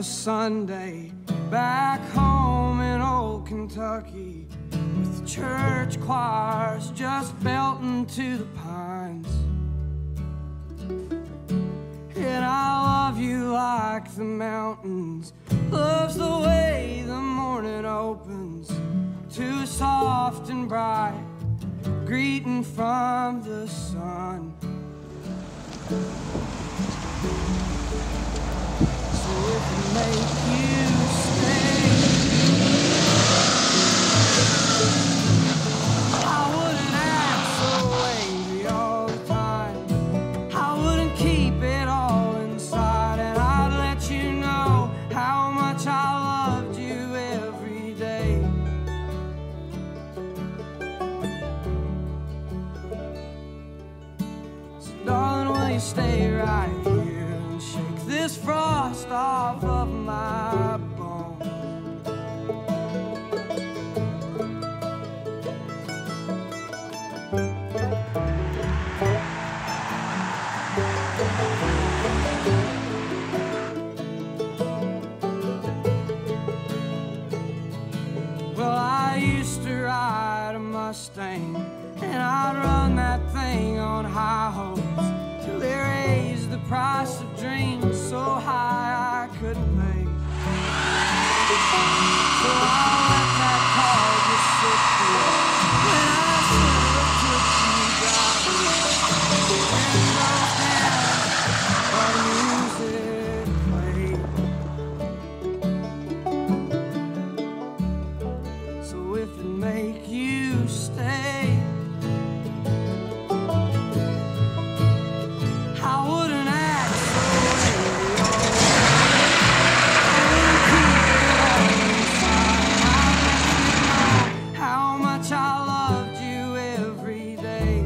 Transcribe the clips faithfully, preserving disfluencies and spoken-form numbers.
a Sunday back home in old Kentucky, with the church choirs just belting to the pines. And I love you like the mountains loves the way the morning opens to a soft and bright greeting from the sun. So if it make you stay, I wouldn't act so angry all the time. I wouldn't keep it all inside, and I'd let you know how much I loved you every day. So darling, will you stay right here and shake this frost off of my bones? Well, I used to ride a Mustang, and I'd run that thing on high hopes till they raised the price of dreams so high I couldn't pay. So I let that car just sit there when I should have took you driving. The windows down, our music played. So if it make you stay, I wouldn't act so angry all the time. I wouldn't keep it all inside. I'd let you know how much I loved you every day.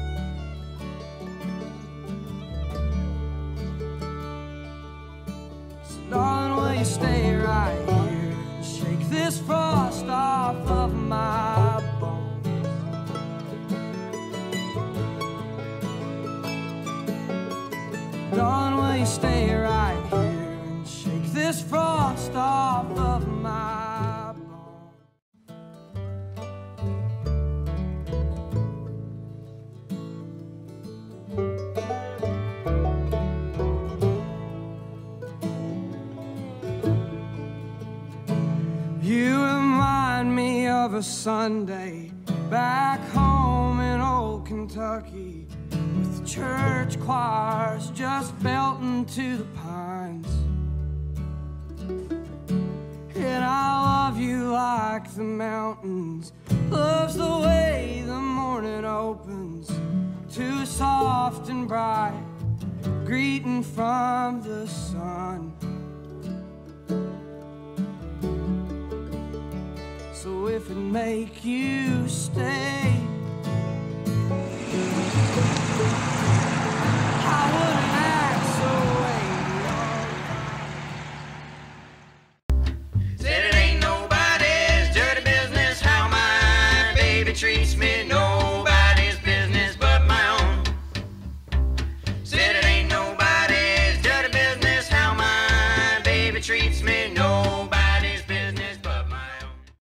So darling, will you stay right here and shake this frost off of my bones? Darling, will you stay right here and shake this frost off of my bones? You remind me of a Sunday back home in old Kentucky, with the church choirs just belting to the pines. And I love you like the mountains loves the way the morning opens to a soft and bright greeting from the sun. So if it make you stay, I wouldn't act so angry. Said it ain't nobody's dirty business how my baby treats me. Nobody's business but my own. Said it ain't nobody's dirty business how my baby treats me. Nobody